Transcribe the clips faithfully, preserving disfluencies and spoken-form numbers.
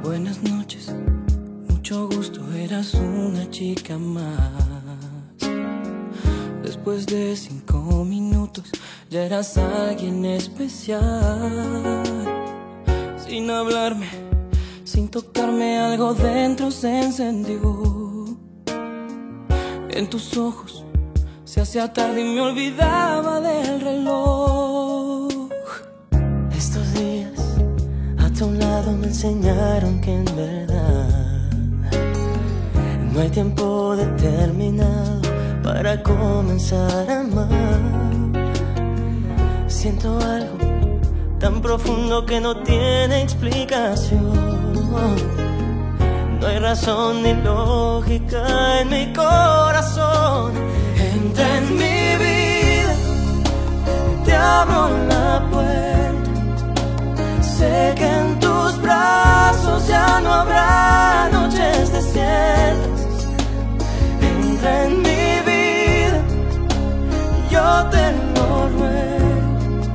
Buenas noches, mucho gusto, eras una chica más. Después de cinco minutos ya eras alguien especial. Sin hablarme, sin tocarme, algo dentro se encendió. En tus ojos se hacía tarde y me olvidaba del reloj. Estos días a tu lado me enseñaron que en verdad no hay tiempo determinado para comenzar a amar. Siento algo tan profundo que no tiene explicación. No hay razón ni lógica en mi corazón. Entra en mi vida, te abro la puerta. Sé que en tus brazos ya no habrá noches desiertas. Entra en mi vida, yo te lo ruego.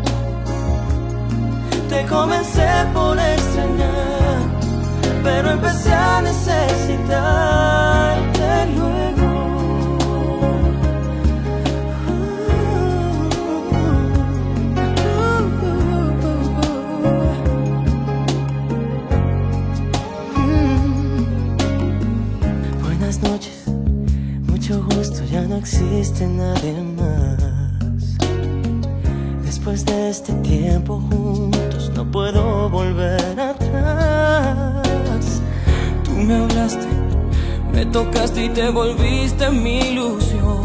Te comencé por extrañar, pero empecé a necesitarte luego. Buenas noches, mucho gusto, ya no existe nadie más. Después de este tiempo juntos no puedo volver atrás. Tú me hablaste, me tocaste y te volviste mi ilusión.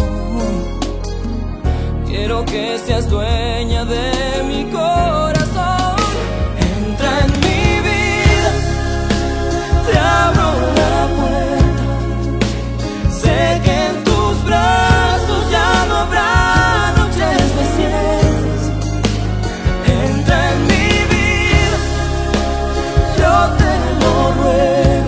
Quiero que seas dueña de mi corazón. Entra en mi vida, te abro la puerta. Sé que en tus brazos ya no habrá noches desiertas. Entra en mi vida, yo te lo ruego.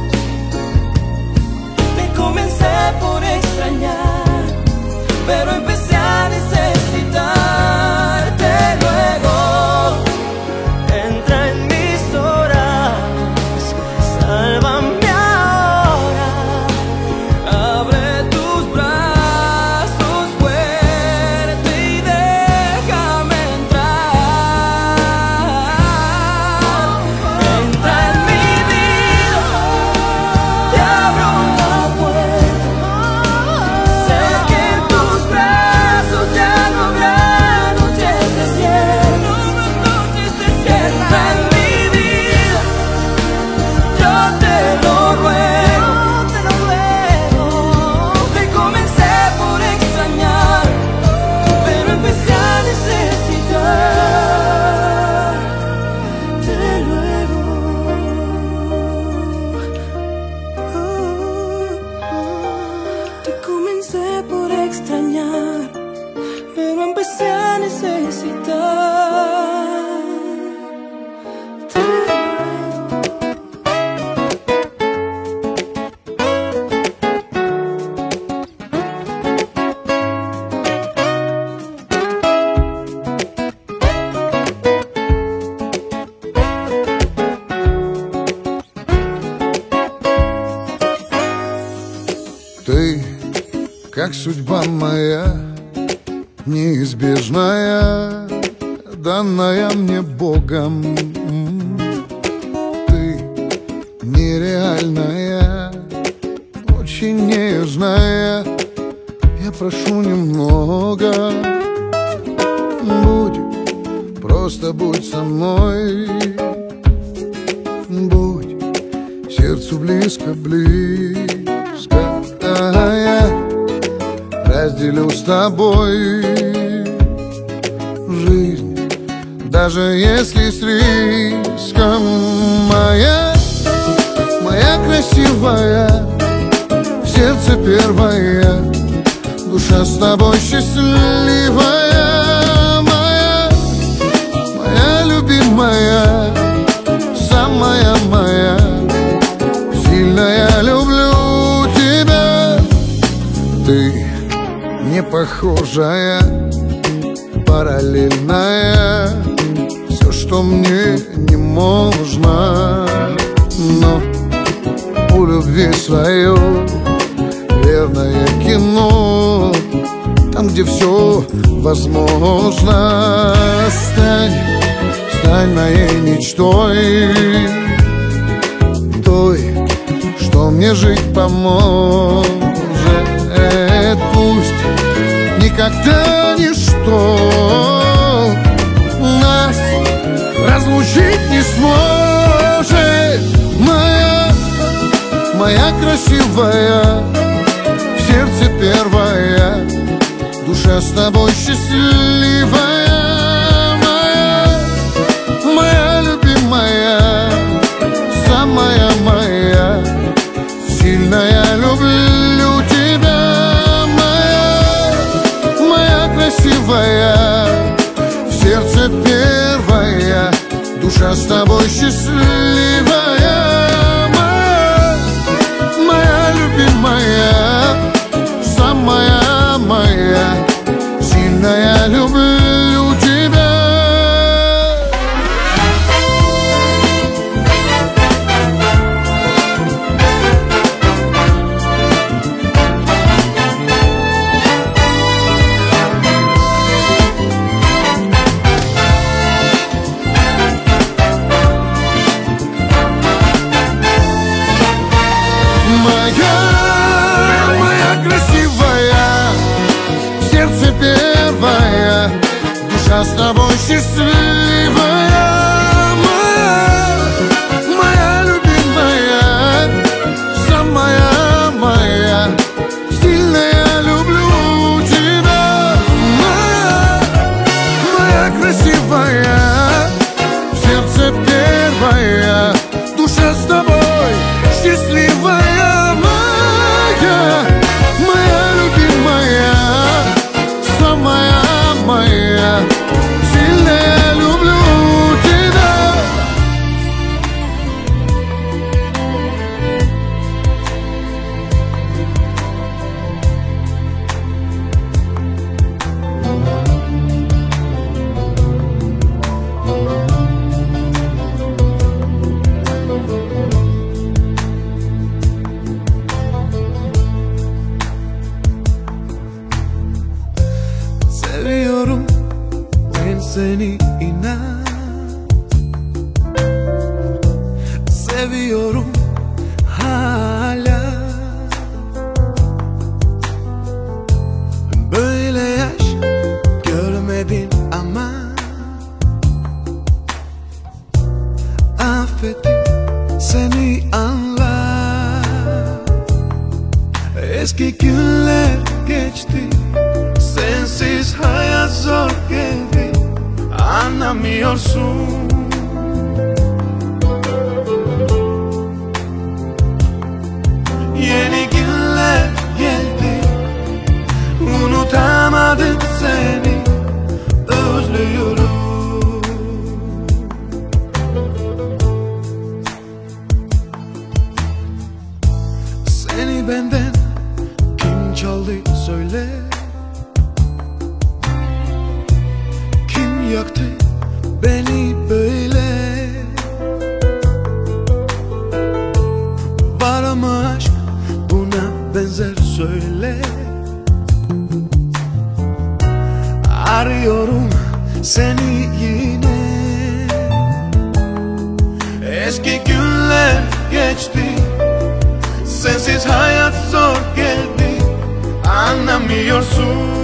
Te comencé por extrañar, pero empecé a necesitarte luego. Entra en mis horas, sálvame ahora. Abre tus brazos fuerte y déjame entrar. Entra en mi vida, te abro la puerta. Sé que en tus brazos ya no habrá noches desiertas. Entra en mi vida, yo te lo ruego. Te comencé por extrañar, pero empecé a necesitarte luego. Te comencé por extrañar, pero empecé a necesitarte Ты, как судьба моя, неизбежная, данная мне Богом. Ты нереальная, очень нежная. Я прошу немного. Будь, просто будь со мной. Будь сердцу близко, близко. А я разделю с тобой жизнь, даже если с риском. Моя, моя красивая, в сердце первая, душа с тобой счастливая. Моя, моя любимая, самая моя, сильная, люблю тебя. Ты не похожая, параллельная, все, что мне не можно. но у любви свое верное кино, там, где все возможно. Стань, стань моей мечтой, той, что мне жить поможет. Пусть никогда ничто нас разлучить не сможет. Моя, моя красивая, в сердце первая, душа с тобой счастливая. Моя, моя любимая, самая моя, сильная, люблю тебя. Моя, моя красивая, в сердце первая, душа с тобой счастливая. Моя, моя любимая, самая моя, сильная, люблю тебя. Душа с тобой счастливая. Моя, моя любимая, самая моя, сильная, люблю тебя. Моя, моя красивая, в сердце первая, душа с тобой счастливая. Моя, моя любимая, самая моя, сильная, люблю тебя. Seviyorum ben seni, inan. Seviyorum hala. Böyle yaş görmedin ama affettim seni, anla. Eski günler geçti, sensiz hayat zor geldi, anlamıyorsun. Yeni günler geldi, unutamadım seni, özlüyorum. Seni benden kim çaldı söyle, kim yaktı beni böyle? Var mı aşk buna benzer söyle. Arıyorum seni yine. Eski günler geçti, sensiz hayat zor geldi, anlamıyorsun.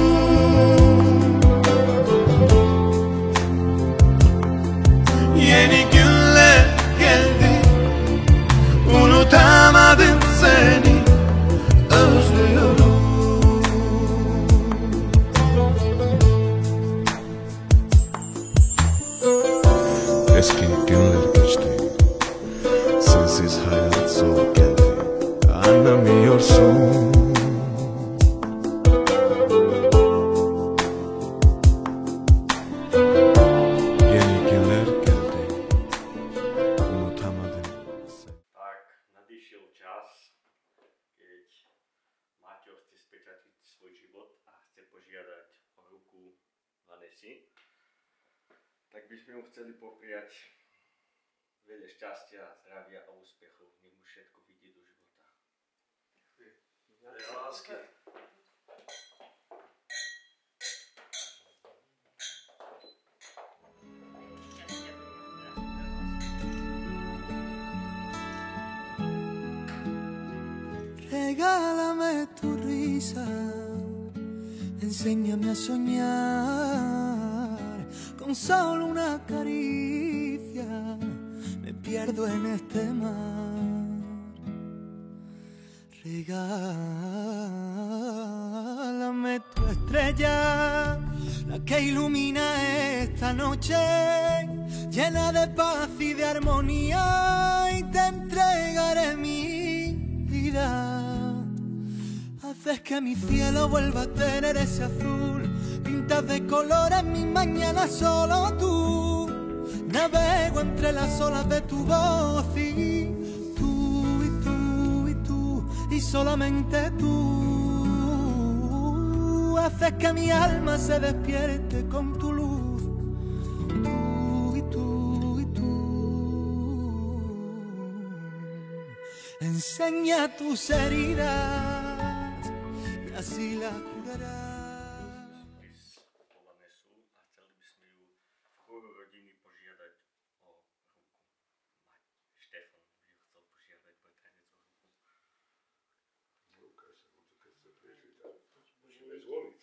Yeni günler geldi, unutamadım seni, özlüyorum. Eski günler geçti, sensiz hayat zor geldi, anlamıyorsun. Tak byśmy mu chceli popriať veľa šťastia, zdravia a úspechov. Nech mu všetko vidí do života. Veľa lásky. Regálame tu risa, enséñame a soñar, con solo una caricia me pierdo en este mar. Regálame tu estrella, la que ilumina esta noche, llena de paz y de armonía, y te entregaré mi vida. Haces que mi cielo vuelva a tener ese azul, pintas de colores mis mañanas solo tú. Navego entre las olas de tu voz y tú, y tú, y tú, y solamente tú. Haces que mi alma se despierte con tu luz, tú, y tú, y tú. Enseña tus heridas, así la curarás. Voláme sú a chceli by sme ju v kruhu rodiny požiadať o ruku. Mať Štefan by ju chcel požiadať, bude tanec o ruku. Ruka sa, keď sa prišli, tak musíme zvoliť.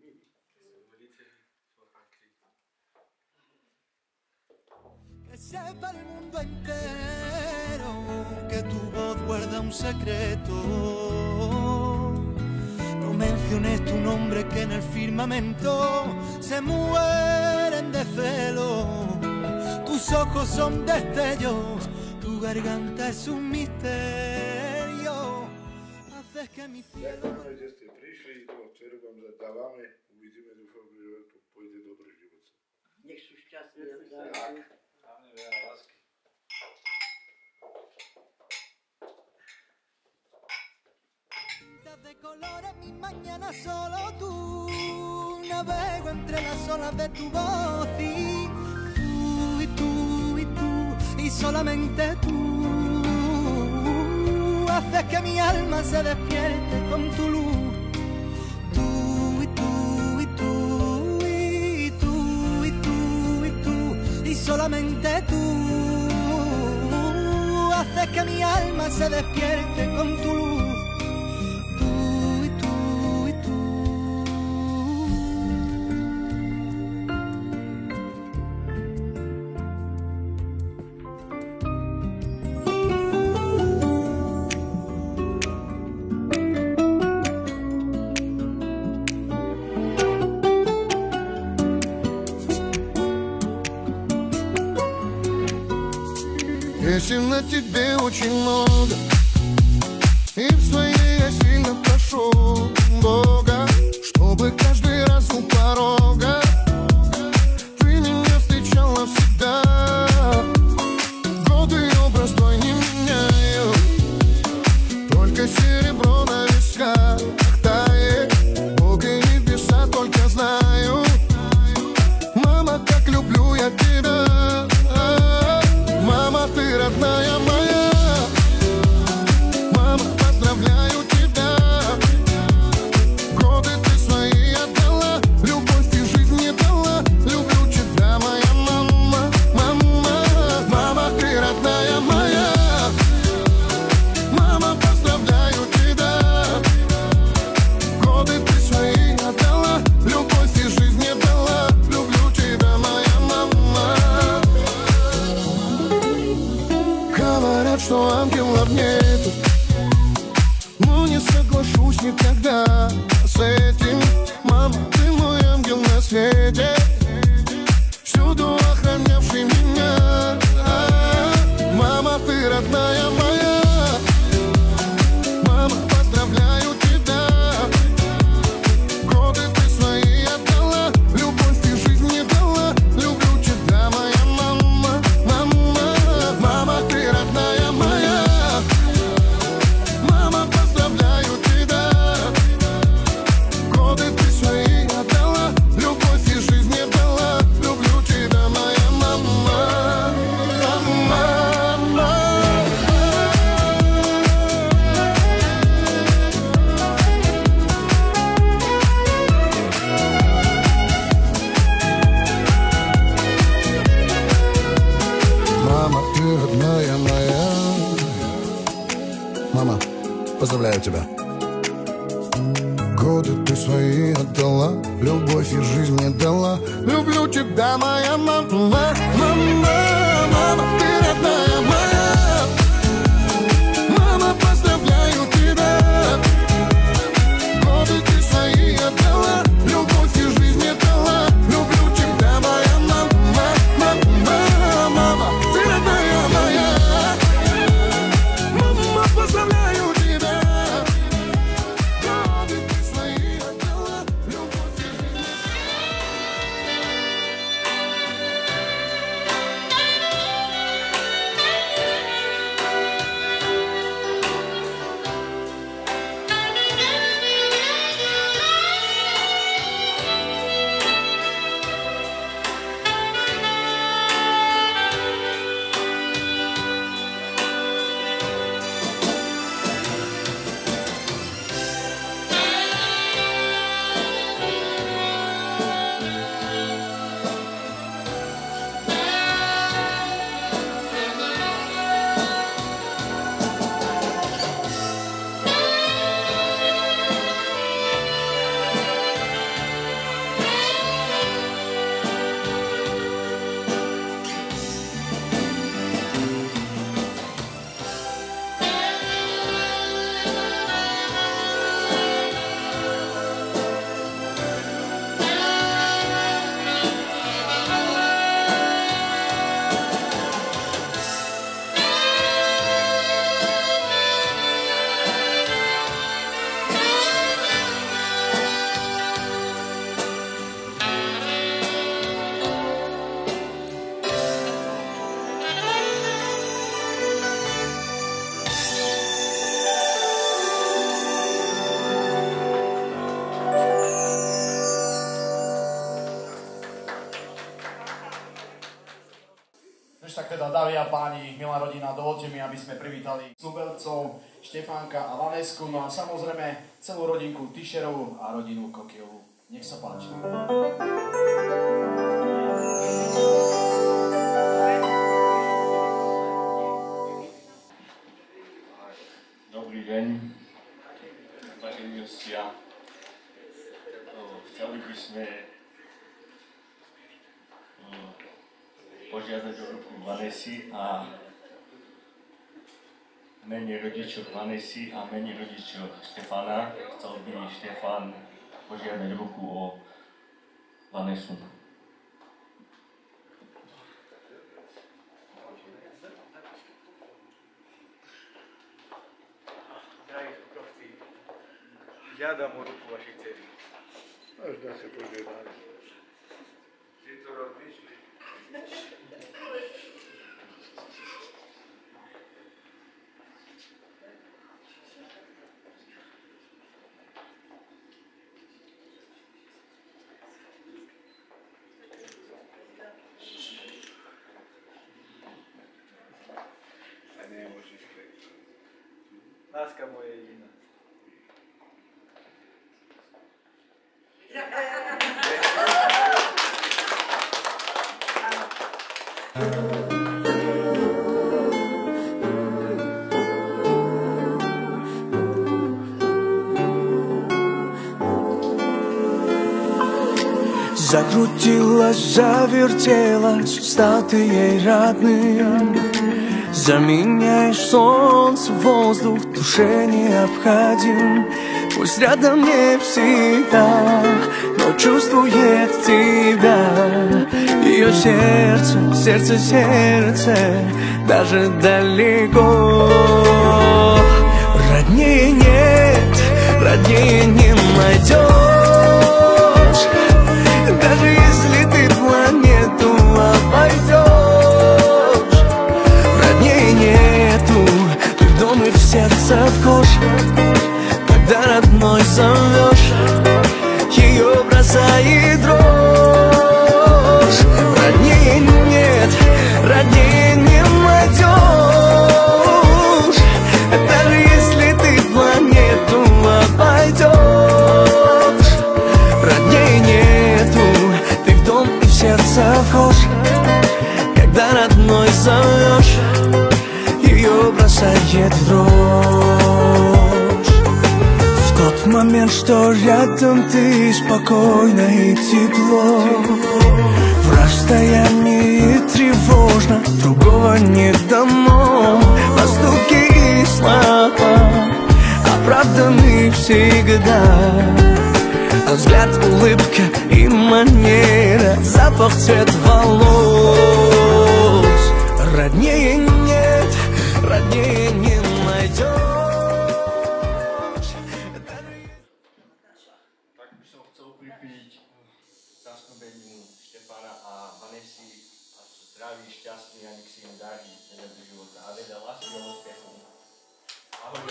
Que sepa el mundo entero que tu voz guarda un secreto. No menciones tu nombre que en el firmamento se mueren de celo. Tus ojos son destellos, tu garganta es un misterio. Haces que mi cielo... Ďakujeme, že ste prišli, to včera vám zadávame, uvidíme, dúfam, že to pôjde dobre život. Nech sú šťastní. Tak. Hlavne veľa lásky. De colores mis mañanas solo tú. Navego entre las olas de tu voz y tú, y tú, y tú, y solamente tú. Haces que mi alma se despierte con tu luz. Tú, y tú, y tú, y tú, y tú, y tú, y solamente tú. Haces que mi alma se despierte con tu luz. Если на тебе очень много, и в своей я сильно прошу Бога, чтобы каждый раз у порога ты меня встречала всегда. Годы образ твой не меняют, только серебро на висках тает. Бог и небеса только знают. Мама, как люблю я тебя. Мама, ты родная моя. Мама, поздравляю тебя. Годы ты свои отдала, любовь ты жизнь мне дала. Люблю тебя, моя мама, мама. Мама, ты родная моя. Мама, поздравляю тебя. Годы ты свои отдала, любовь ты жизнь мне дала. Люблю тебя, моя мама. Говорят, что ангелов нету, но не соглашусь никогда с этим. Мама, ты мой ангел на свете, всюду охранявший меня. Мама, ты родная моя. Мама, поздравляю тебя. Годы ты свои отдала, любовь ты жизнь мне дала. Люблю тебя, моя мама, мама. Мама, ты родная моя. Мама, поздравляю тебя. Годы ты свои отдала, любовь и жизнь мне мама, ты родная моя. Мама, поздравляю тебя. Годы ты свои отдала, любовь и жизнь мне дала. Люблю тебя, моя мама. Мама, мама, ты родная моя. Мама, поздравляю тебя. Годы ты свои отдала, любовь и жизнь мне дала. Люблю тебя, моя мама. Мама, мама, ты родная моя. Мама, поздравляю тебя. Годы ты свои отдала, любовь и жизнь. Tak teda, dámy a páni, milá rodina, dovolte mi, aby sme privítali snúbelcov Štefánka a Vanesku, no a samozrejme celú rodinku Tischerovú a rodinu Kokijovú. Nech sa páči. Dobrý deň, vážení hostia. Chceli by sme požiadať o ruku Vanesy a mene rodičov Vanesy a mene rodičov Štefána chcel by Štefán požiadať ruku o Vanesu. Drahí svokrovci, žiadam o ruku vašej dcery. Až dá sa požiadať. Ty to robíš? A nemôžeš kľať. Láska moja jediná. Закрутилась, завертелась, стал ты ей родным. Заменяешь солнце, воздух, душе необходим. Пусть рядом не всегда, но чувствует тебя. Ее сердце, сердце, сердце, даже далеко. Роднее нет, роднее не найдешь. Даже если ты планету обойдешь, роднее нету, ты в дом и в сердце вхож. Когда родной зовешь, ее бросает дрожь. Роднее нет, роднее не найдешь. Даже если ты планету обойдешь, роднее нету, ты в дом и в сердце вхож. Когда родной зовешь. бросает в дрожь. В тот момент, что рядом ты, спокойно и тепло. В расстоянии тревожно, другого не дано. Поступки и слова оправданы всегда. Взгляд, улыбка и манера, запах, цвет волос. Роднее нет, роднее не найдешь. Tak by som chcel pripiť zasnúbeniu Štefana a Vanessy a zdraví, šťastný a nech si im darí do života a veľa lásky a úspechu. Ahoj.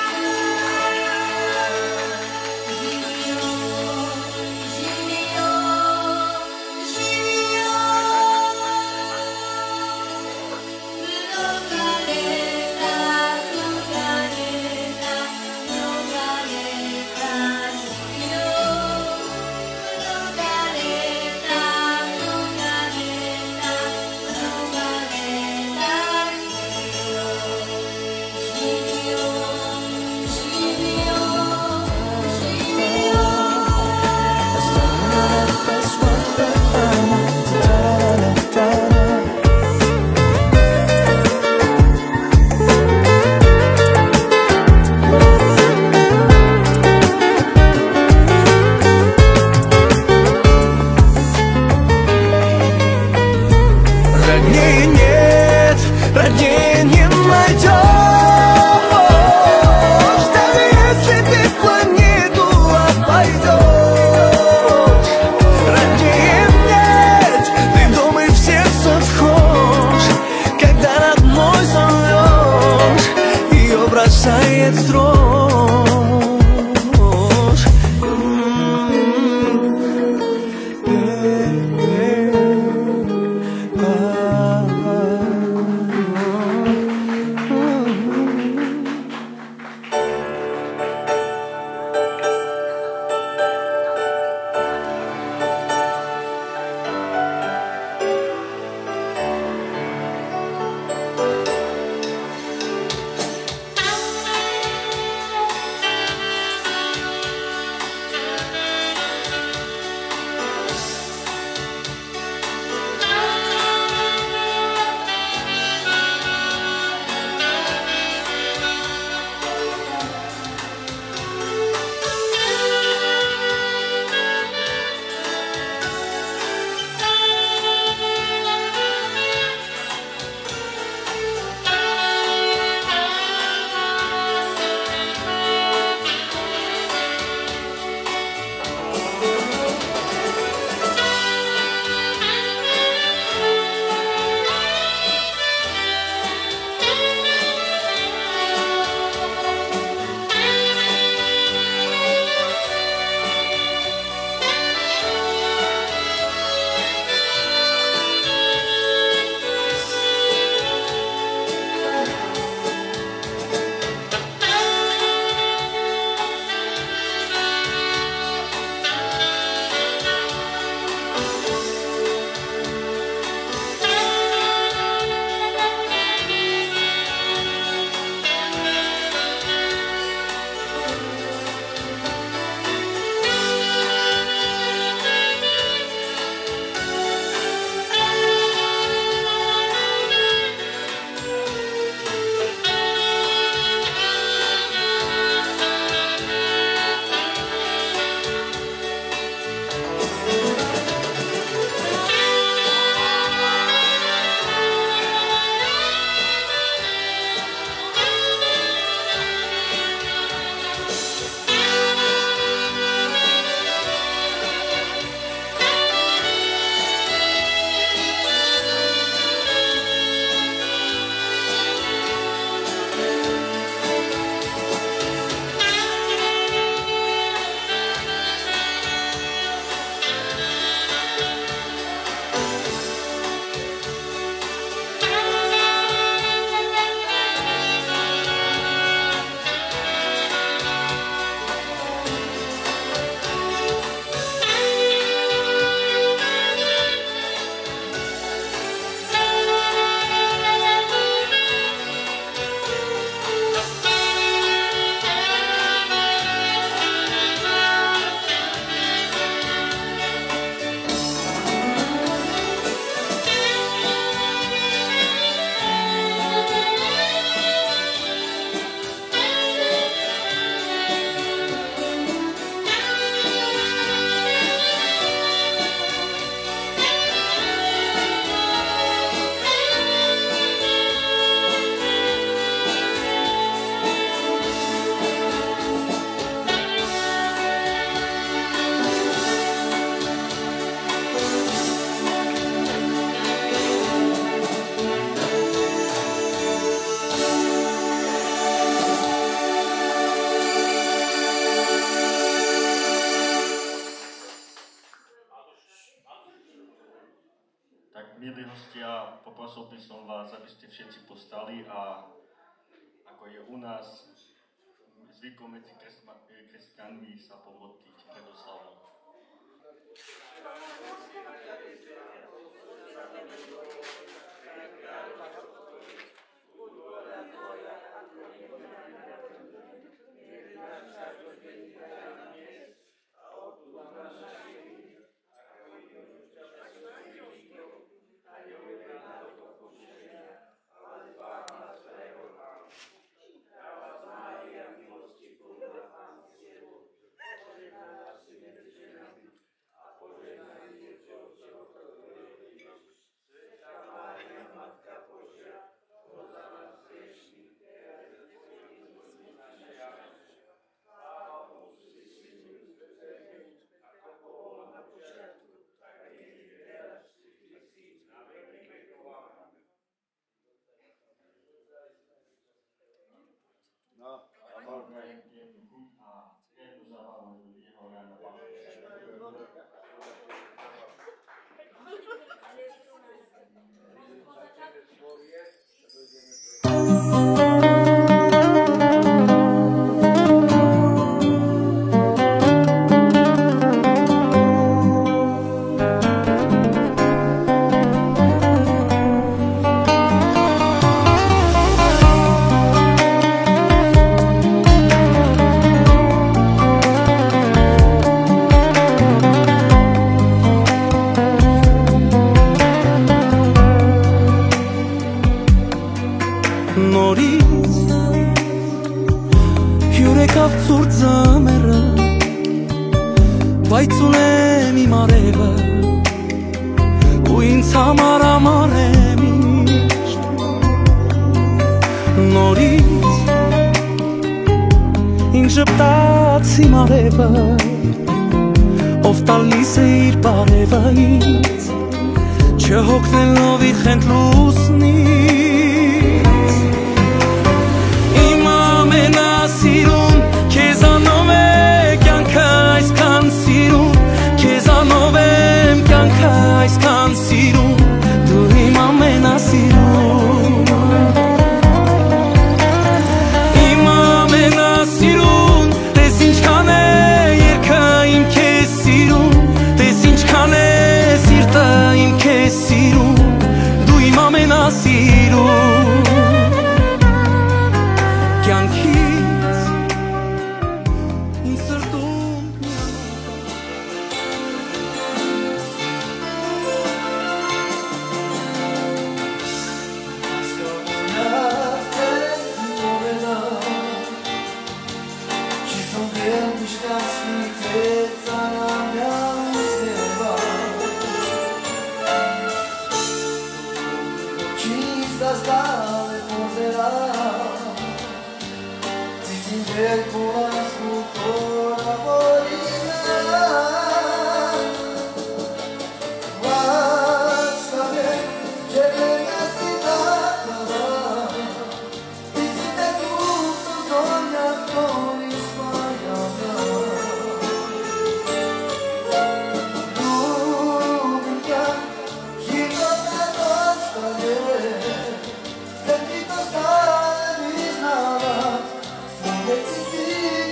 Роднее нет, роднее не найдешь. Даже если ты планету обойдешь. Роднее нет, ты думай в сердце вхож. Когда родной зовешь, ее бросает в дрожь. by som vás, aby ste všetci postali a ako je u nás zvykom medzi kresťanmi sa pomodliť pred oslavou. Բայց ունեմ իմ արևը ու ինձ համար ամառ է միշտ նորից ինձ ժպտաց իմ արևը ով տալիս է իր բարևը ինձ չհոգնելով իր խենթ լուսնից իմ ամենասիրուն քեզանով է կյանքը այսքան սիրում քեզանով եմ կյանքը այսքան սիրում դու իմ ամենասիրուն իմ ամենասիրուն տես ինչքան է երգը իմ քեզ սիրում տես ինչքան է սիրտը իմ քեզ սիրում դու իմ ամենասիրուն կյանքից ինձ սրտում Senti tostare, mi snava, senti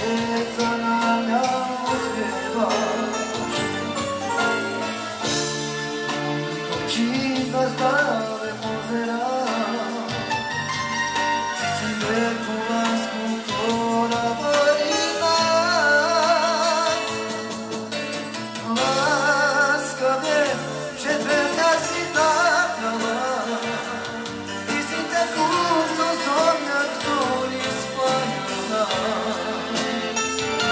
srca nam ja uspjevaš. Čista stave ozera, si veku lasku tvora voli nas. Laskave, četvrta si takava, ti si tako sosomnjak, ktorý spanja nas.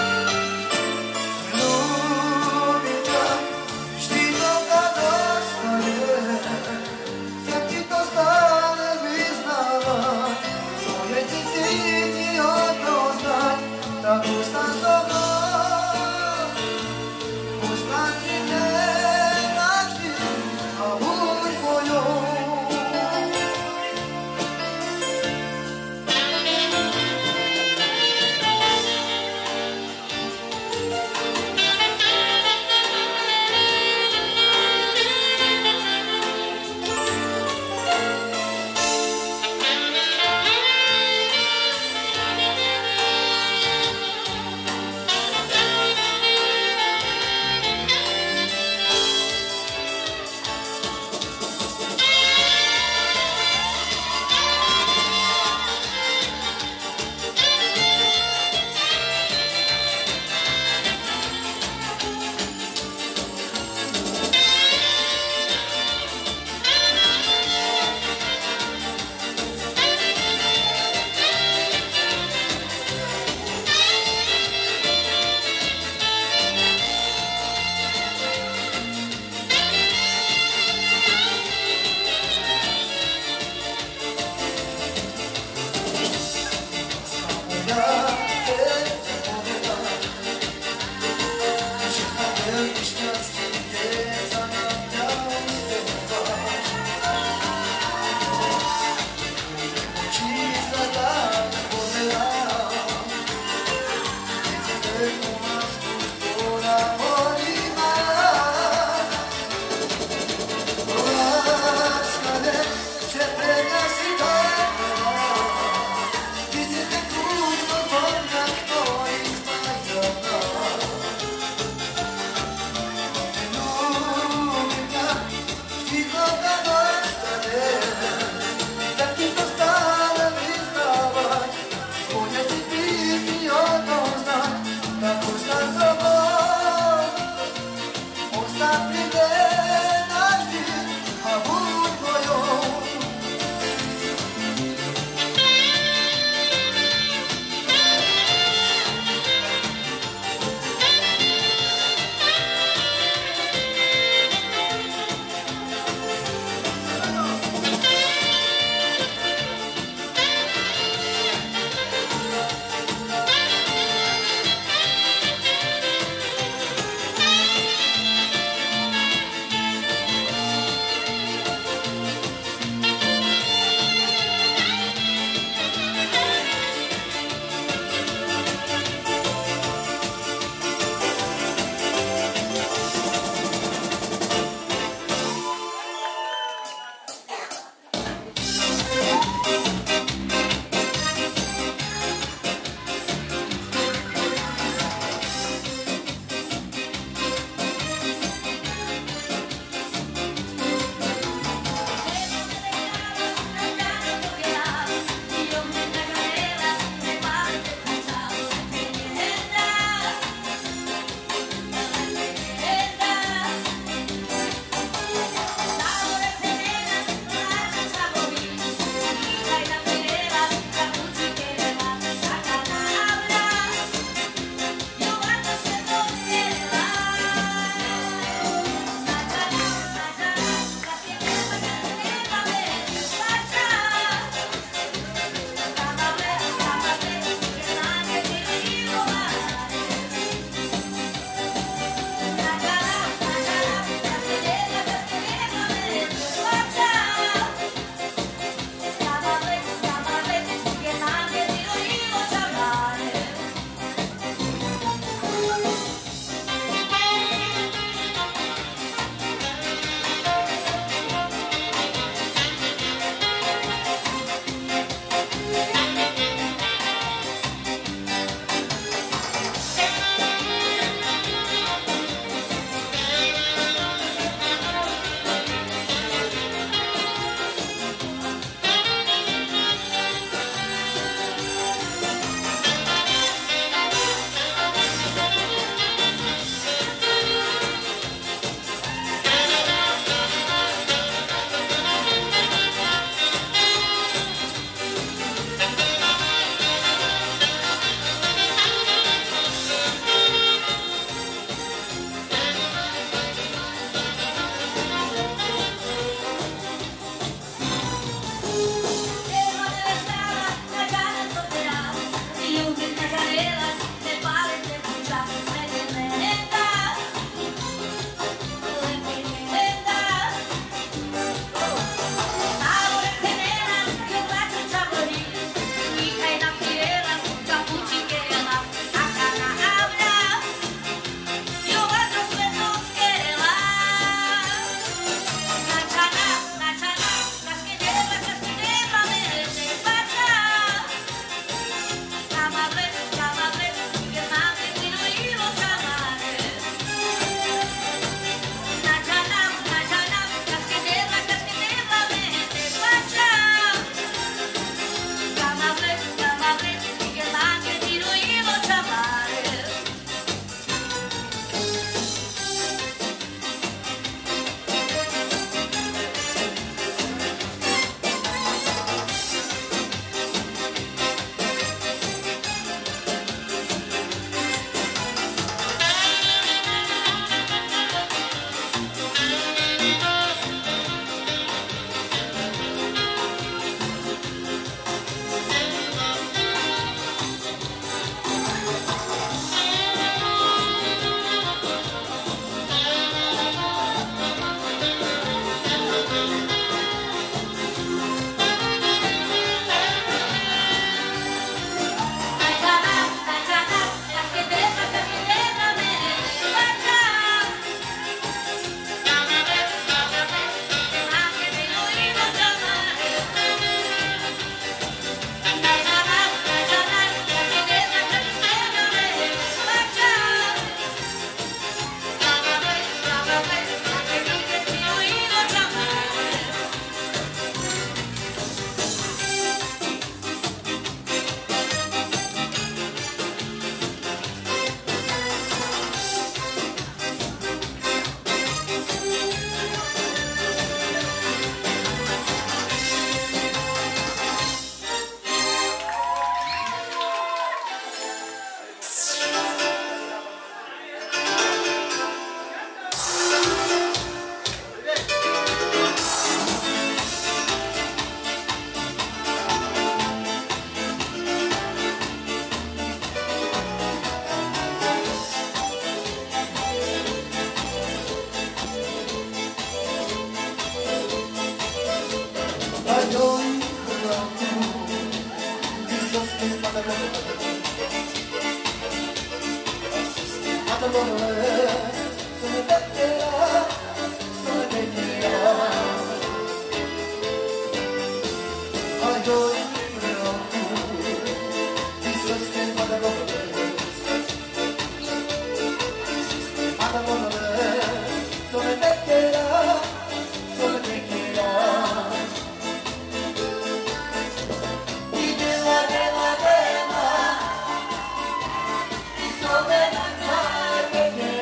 Again.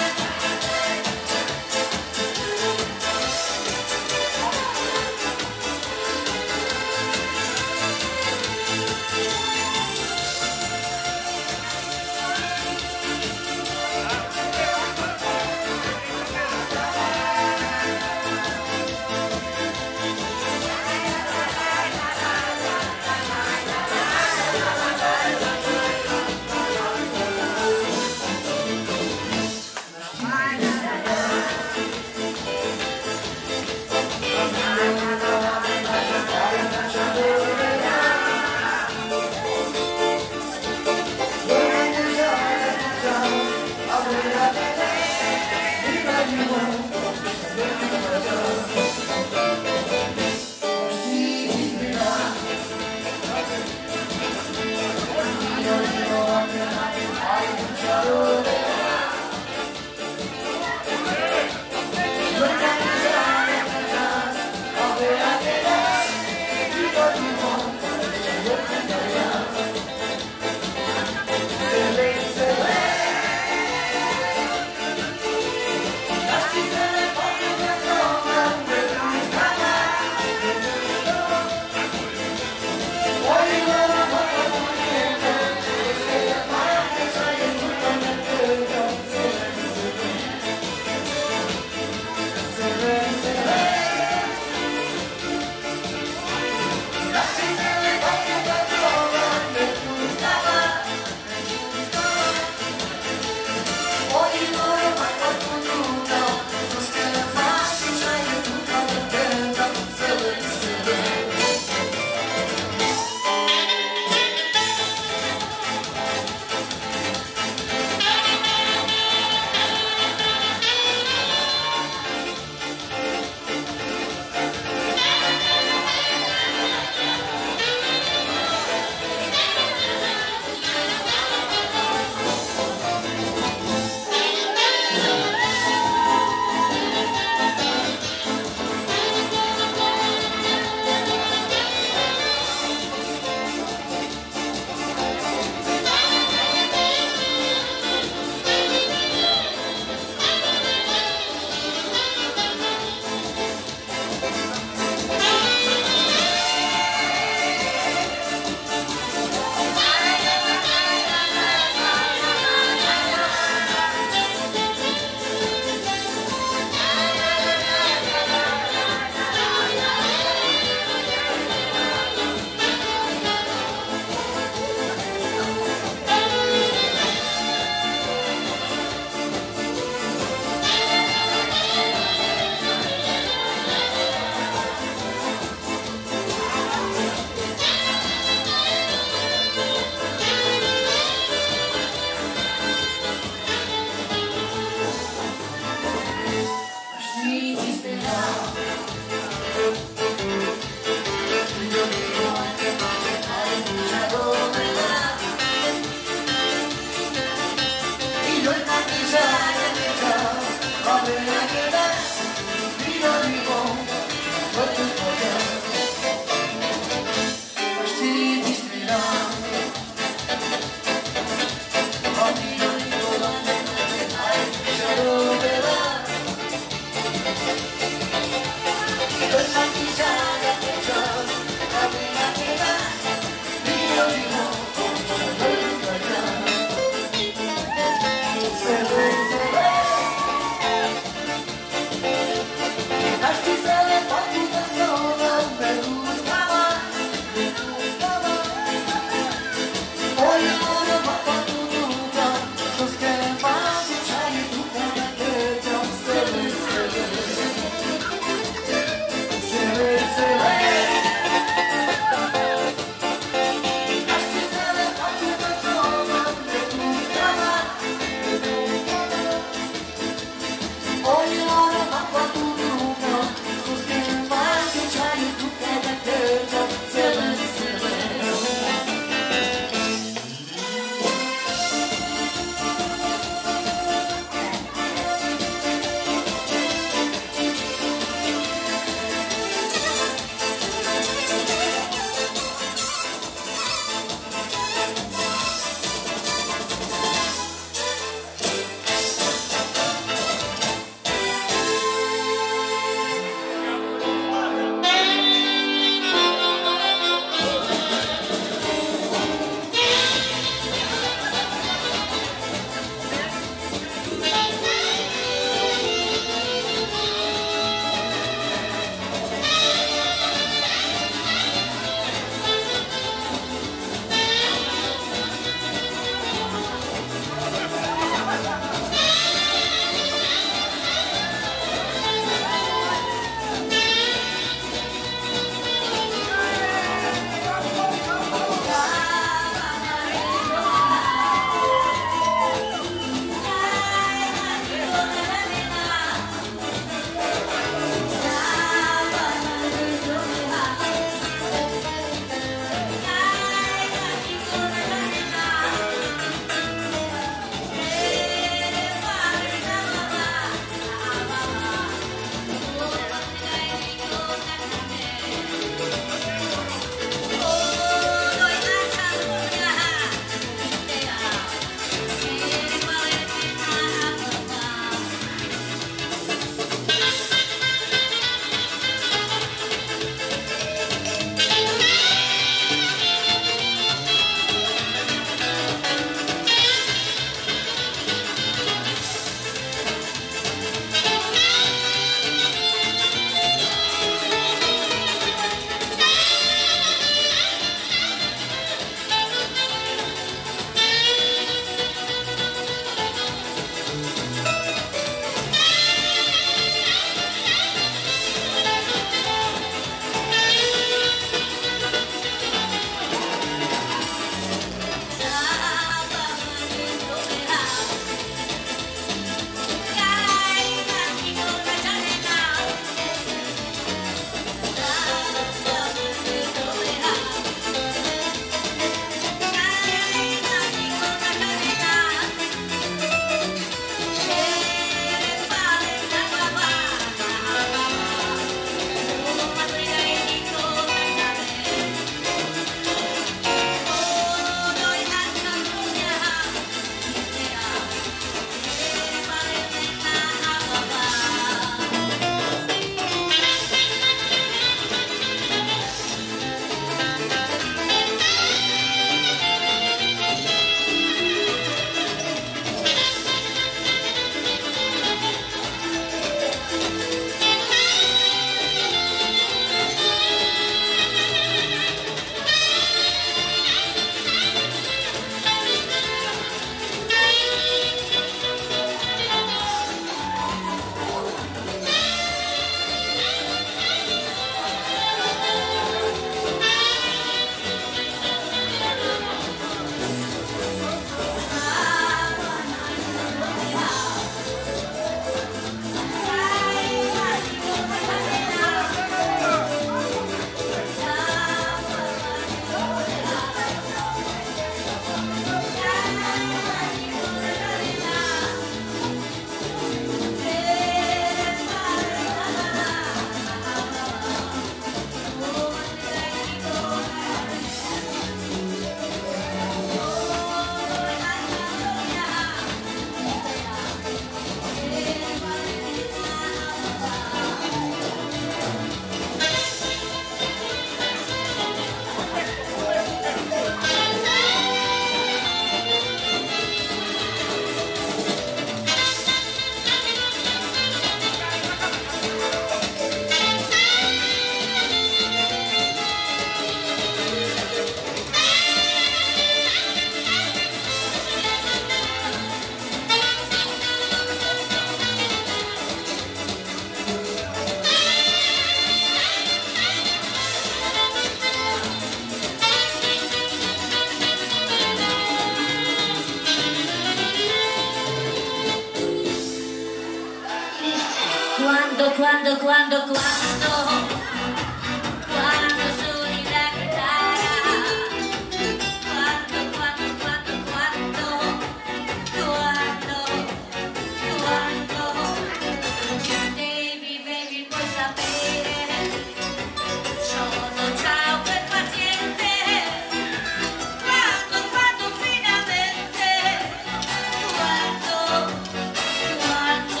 Quando, quando, quando, quando, quando suoni la chitarra, quando, quando, quando, quando, quando, quando, devi, devi poi sapere, sono già quel paziente, quando, quando finalmente, quando, quando,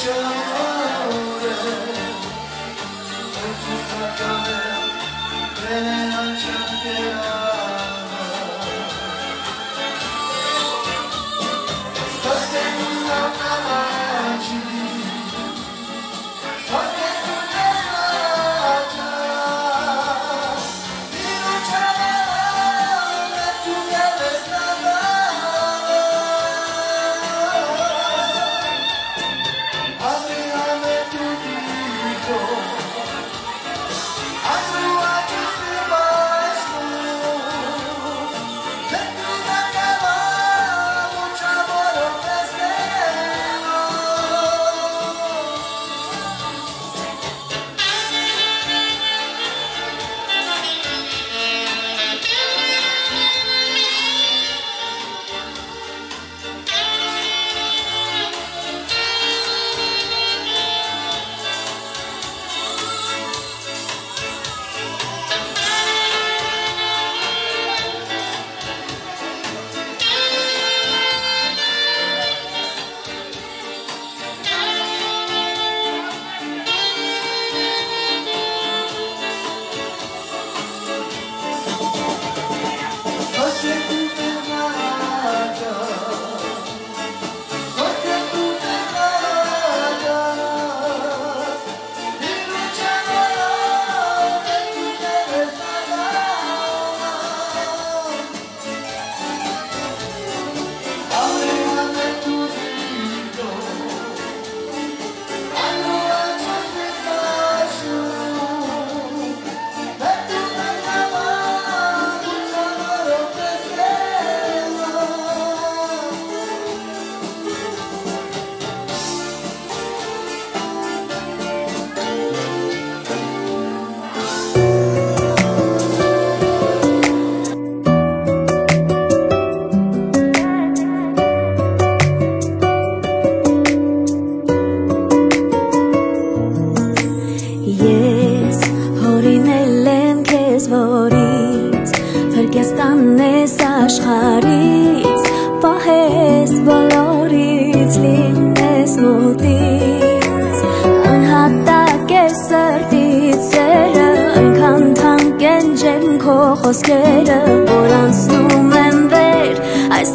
Խոսքերը որ անցնում են վեր այս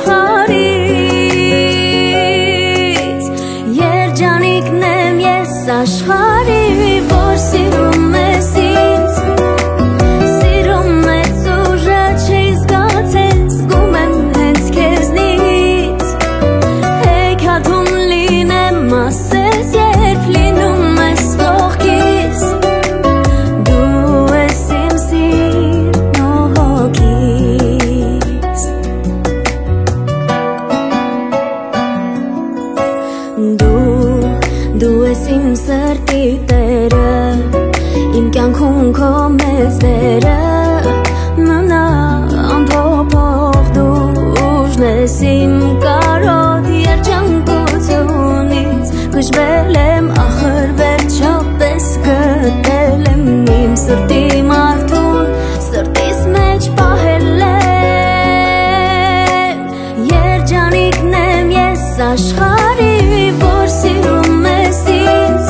աշխարհից Երջանիկն եմ ես աշխարհի որ սիրում ես ինձ Սիրում ես ուժը չի զգացել զգում եմ հենց քեզնից Հեքիաթում լինեմ ասես երբ լինում ես կողքից Սրտի տերը իմ կյանքում քո մեծ դերը մնա անփոփոխ դու ուժն ես իմ կարոտ երջանկությունից քշվել եմ ախր վերջապես գտել եմ իմ սրտի մարդուն սրտիս մեջ պահել եմ երջանիկն եմ ես աշխարհի որ սիրում ես ինձ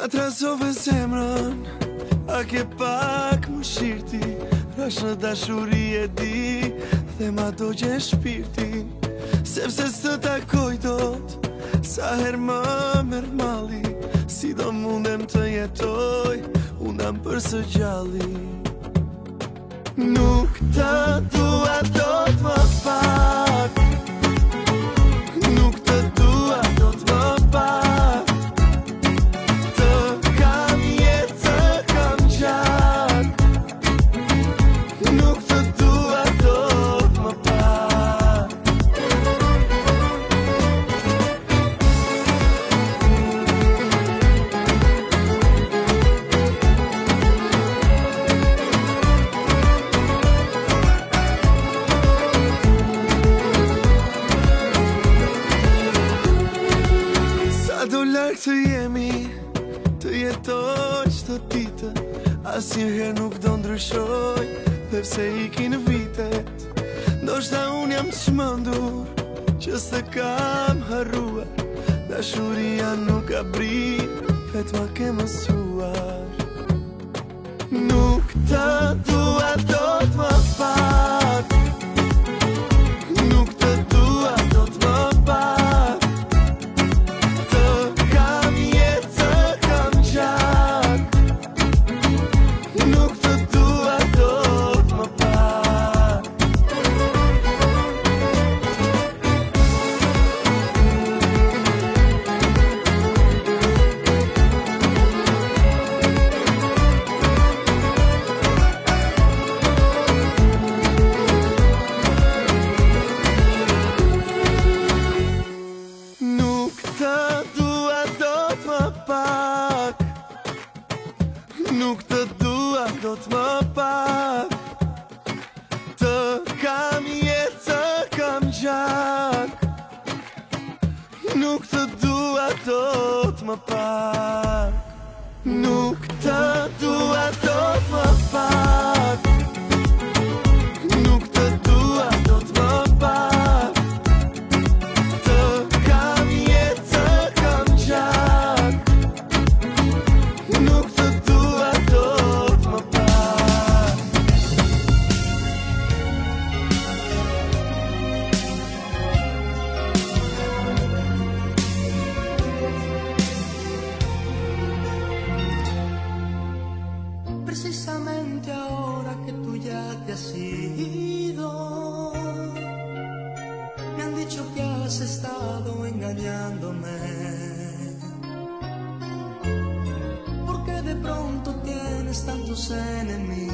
trasove zemrën, a ke pak më shirti, rash në dashuri e di, dhe ma do gjen shpirtin, sepse së takoj dot, sa her më merr malli, si do mundem të jetoj, unë am për së gjalli. Nuk të dua dot më pak, nuk të dua dot më pak, të kam jetë, të kam gjak, nuk të dua dot më pak. Do larg të jemi, të jetoj çdo ditë, asnjëherë nuk do ndryshoj, dhe pse ikin vitet, ndoshta unë jam çmendur, që s'e kam harruar, dashuria nuk ka bri, vetëm ke mësuar. Nuk të dua dot më pak, nuk të dua dot më pak, nuk të dua dot më pak, të kam jetë, të kam gjak, nuk të dua dot më pak, nuk të dua dot më pak, nuk të dua dot më pak, të kam jetë, të kam gjak, nuk të dua dot më pak. Precisamente ahora que tú ya te has ido, me han dicho que has estado engañándome, porque de pronto tienes tantos enemigos,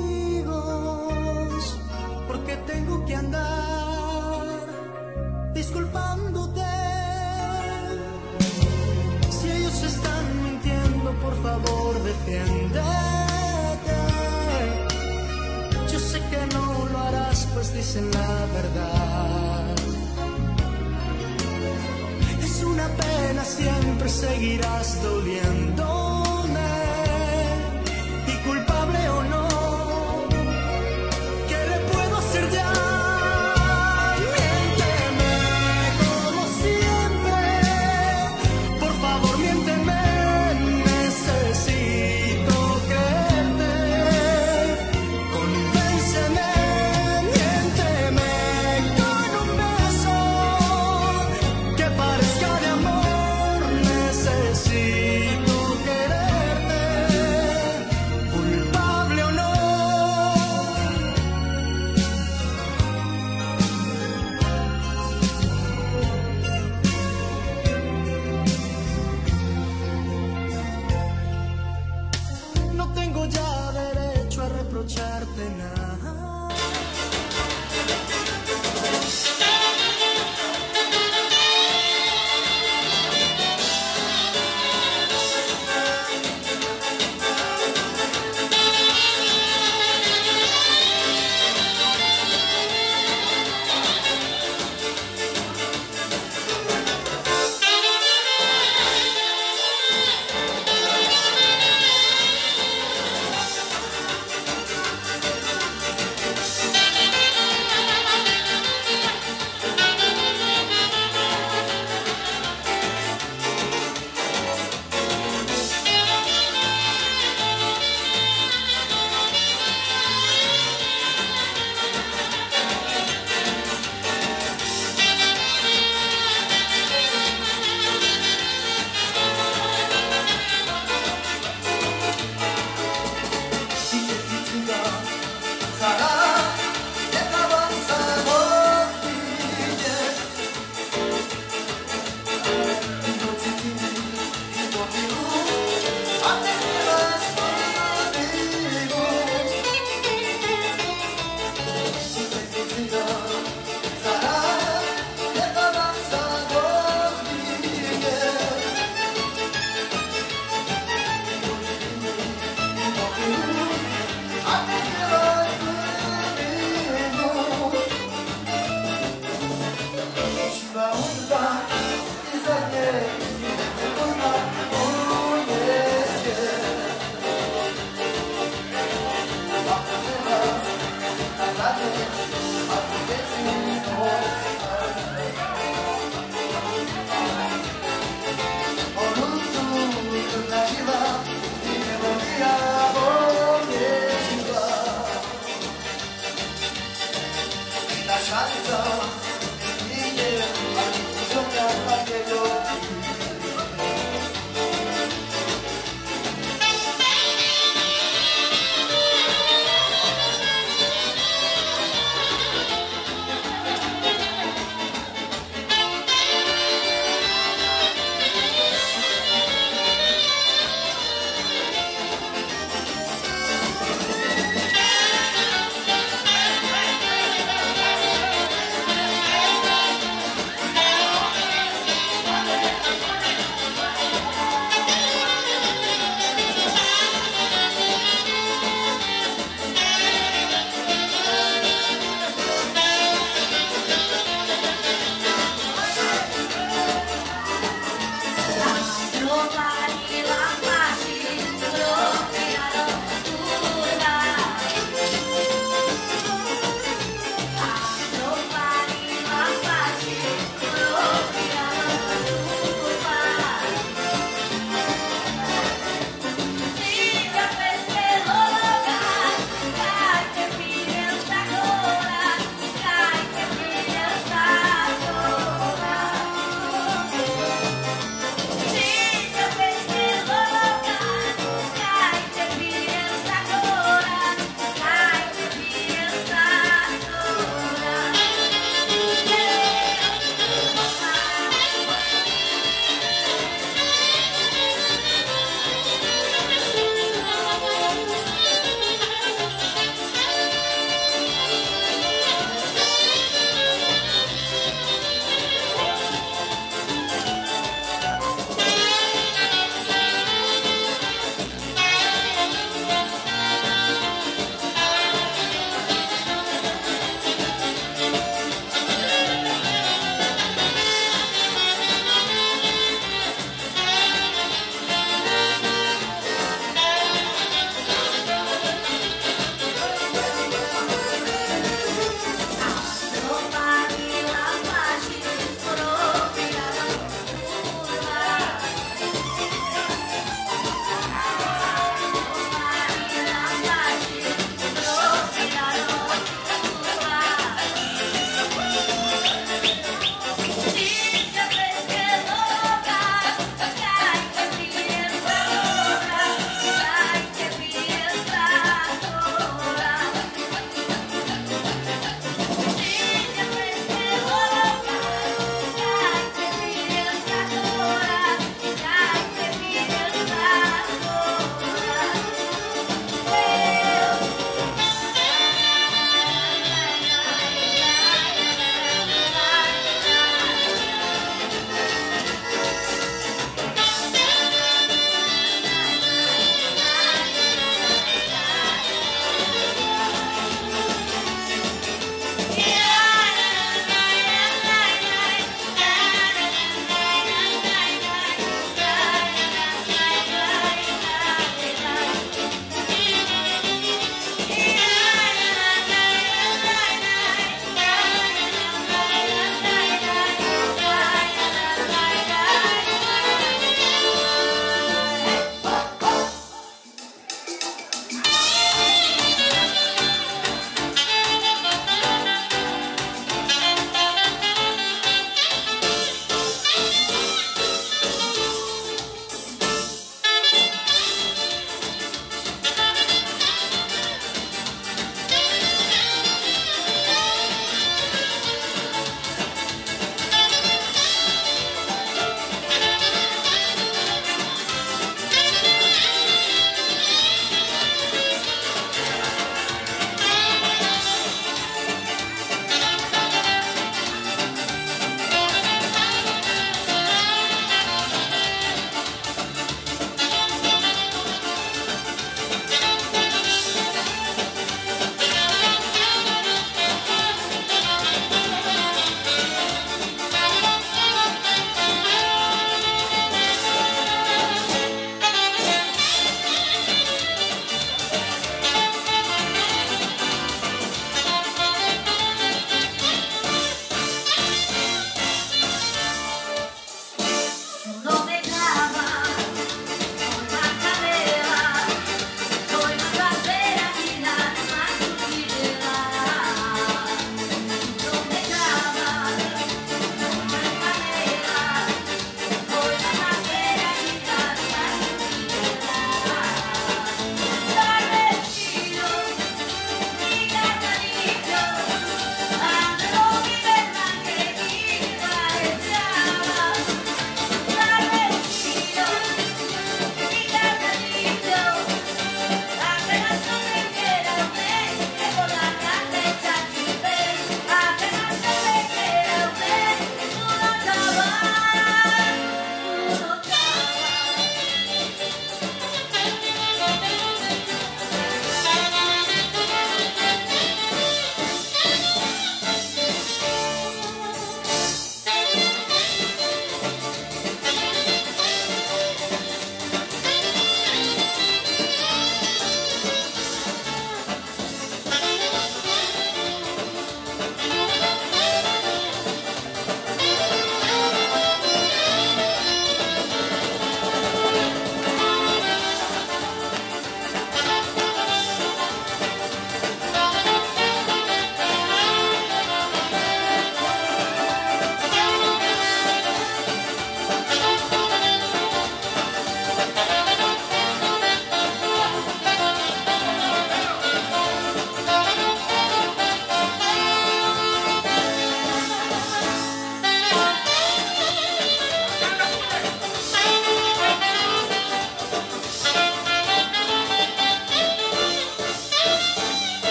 porque tengo que andar disculpándote. Si ellos están mintiendo, por favor defiéndete. Yo sé que no lo harás, pues dicen la verdad. Es una pena, siempre seguirás doliéndome, y culpable o no, ¿qué le puedo hacer ya? Miénteme como siempre, por favor miénteme, necesito creerte, convénceme, miénteme con un beso que parezca de amor, necesito que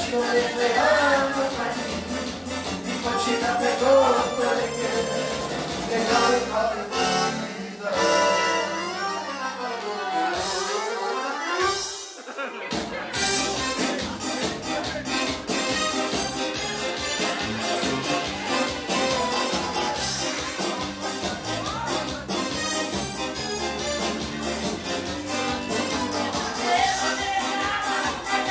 sto despegando aquí, mi conchita pegó por el que que cabe para mi vida.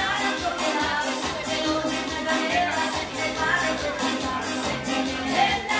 Let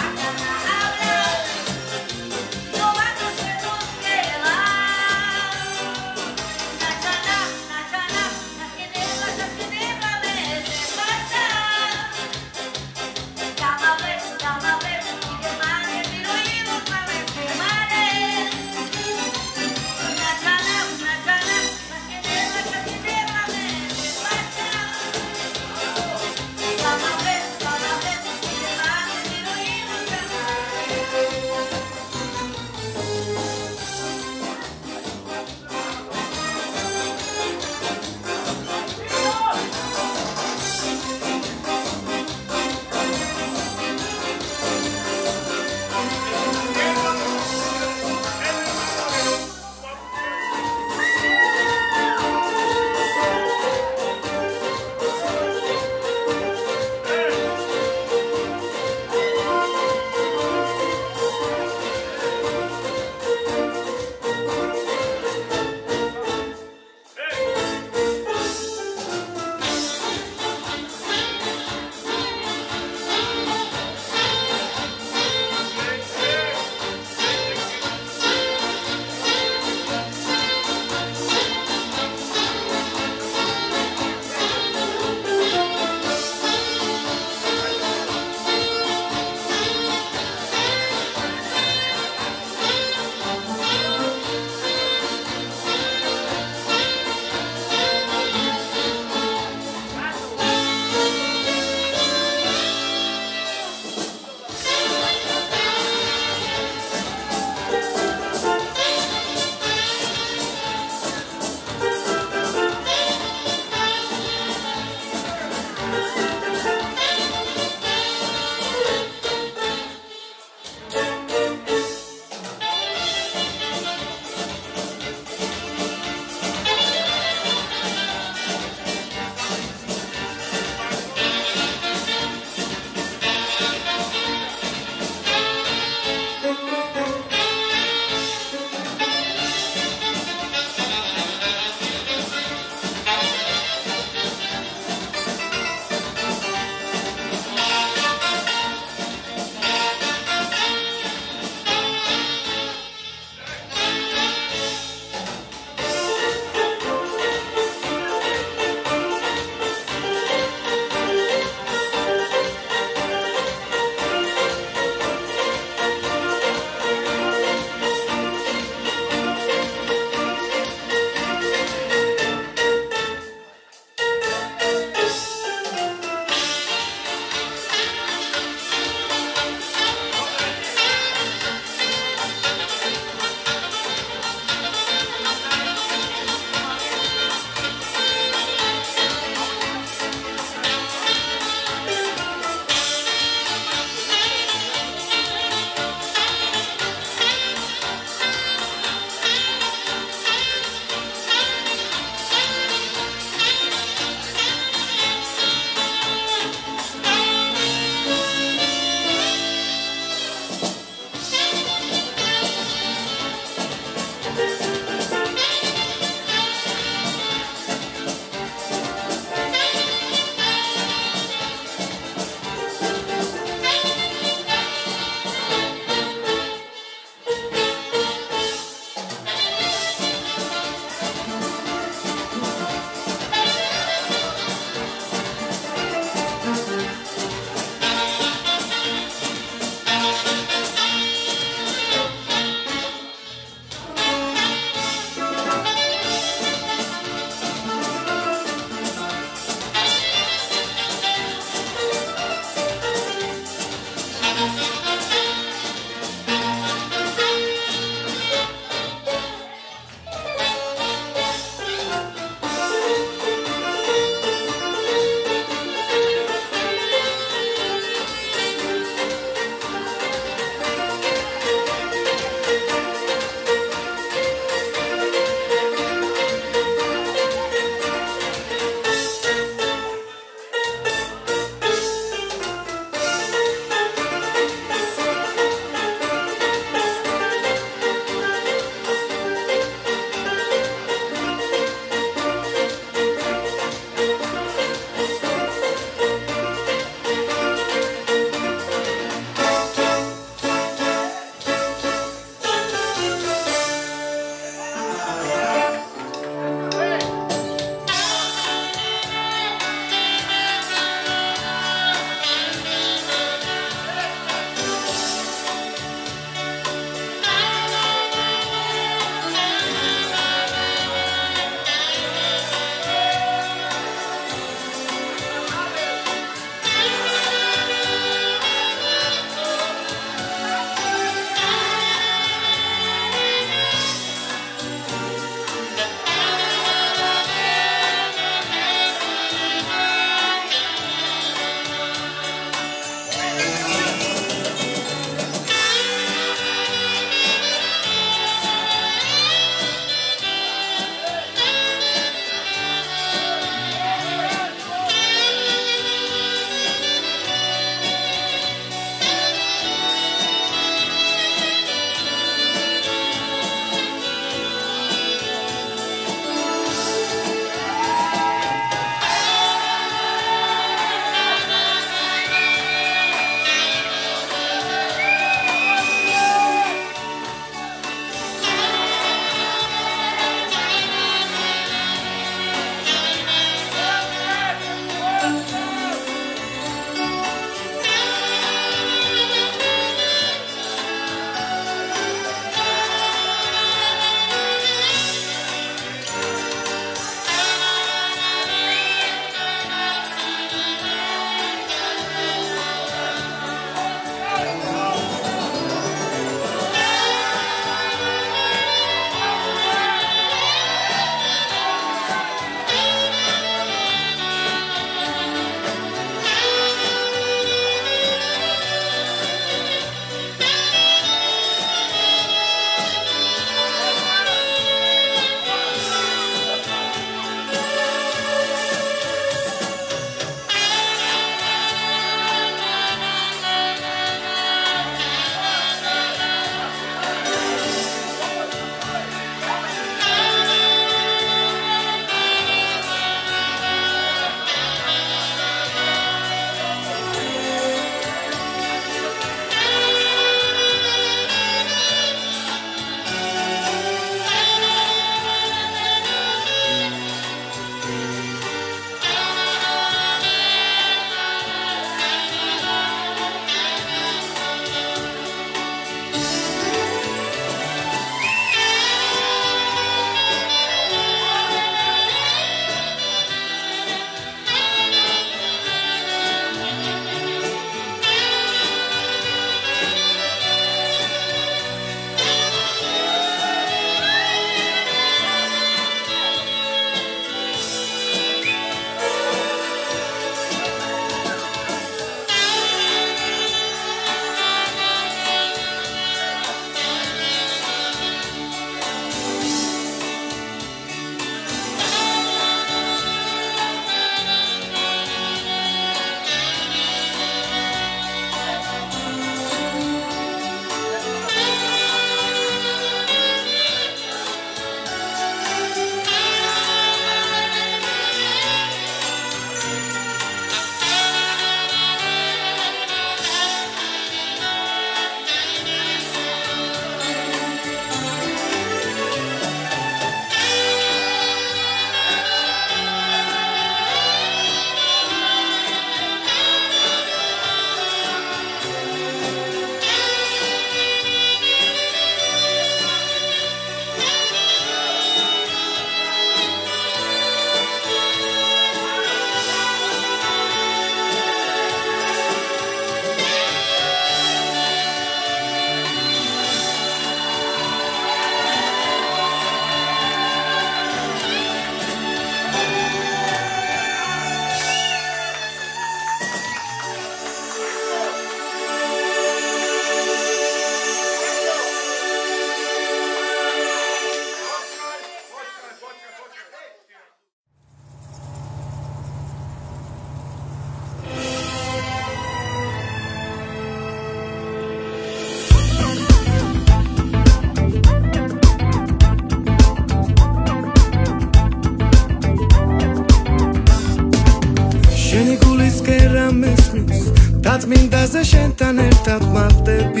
Fantază scenta nel tat maltebi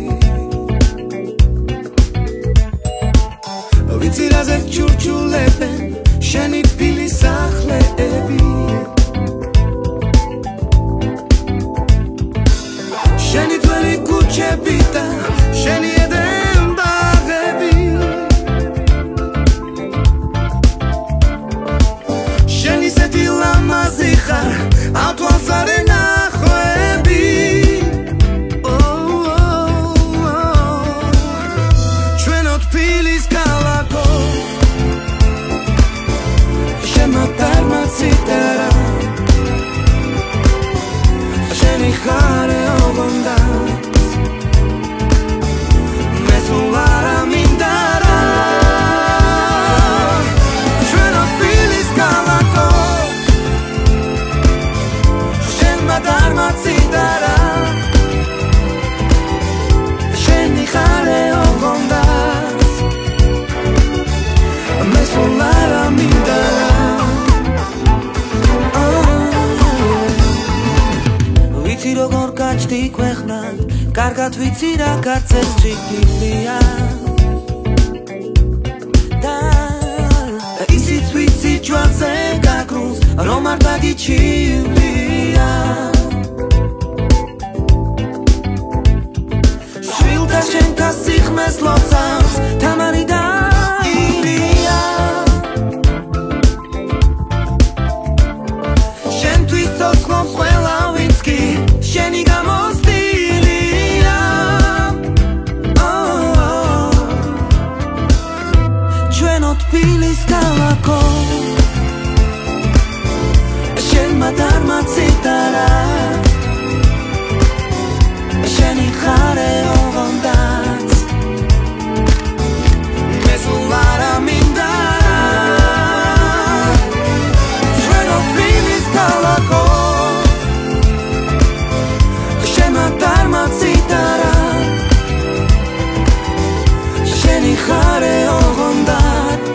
Ovici razek čurčulepen Šeni pili sahle ebi Šeni tveli kuće bita Šeni jedem bagebi Šeni se ti lama zihar Auto alzarena Citera Scenihare obondat Mesulara mindara Čveno pili skalako Schenma darma citera Scenihare obondat Mesulara mindara Ვიცი როგორ გაჩდი ქვეყნად კარგად ვიცი რა კაცებს ჭიქილია და ისიც ვიცი ჯვარზე გაგრუნს რომ არ დაგიჩივლია შვილთა შენთა სიხმეს ლოცავს თამარი და ილია შენთვის ცოცხლობს ყველა ვინც კი შენი გამოსტილია ჩვენო თბილის ქალაქო შენმა დარმა ციტარა შენი ხარე ოღონდაც მესულარა მინდარა ჩვენო თბილის ქალაქო Darma citara Sheni khare ogondat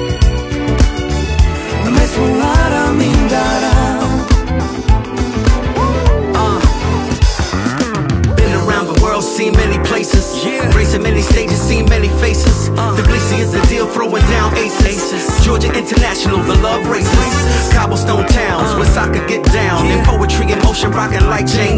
Mesulara mindara uh. Been around the world, seen many places yeah. Racing many stages, seen many faces uh. Tbilisi is the deal, throwing down aces, aces. Georgia International, the love races Cobblestone towns, where soccer get down yeah. In poetry and motion, rocking like James